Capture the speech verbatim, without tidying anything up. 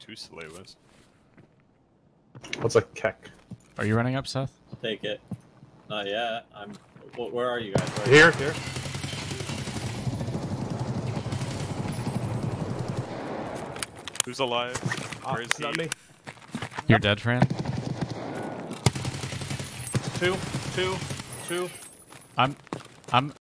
two slavers. What's a keck? Are you running up, Seth? I'll take it. Not yet. I'm. Wh where are you guys? Where are Here, you? here. Who's alive? Uh, Where is it's he? not me. You're dead, Fran? Two, two, two. I'm... I'm...